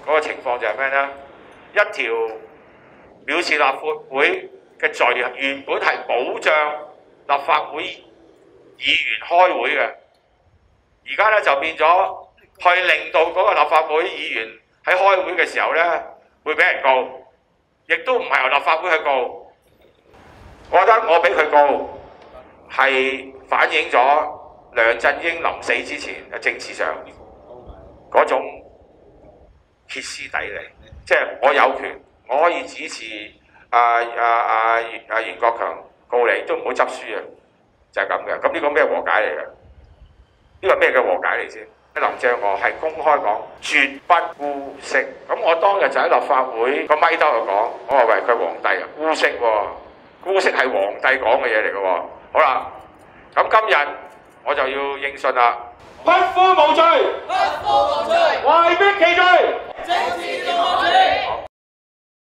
嗰個情況就係咩呢？一條藐視立法會嘅罪原本係保障立法會議員開會嘅，而家咧就變咗去令到嗰個立法會議員喺開會嘅時候咧會俾人告，亦都唔係由立法會去告。我覺得我俾佢告係反映咗梁振英臨死之前喺政治上嗰種歇斯底里，即係我有權，我可以指示袁國強告你，都唔好執輸啊！就係咁嘅。咁呢個咩和解嚟嘅？呢個咩嘅和解嚟先？林鄭我係公開講，絕不姑息。咁我當日就喺立法會個咪兜度講，我話喂佢皇帝啊，姑息喎，姑息係皇帝講嘅嘢嚟嘅喎。好啦，咁今日我就要應訊啦。 匹夫無罪，匹夫無罪，懷璧其罪。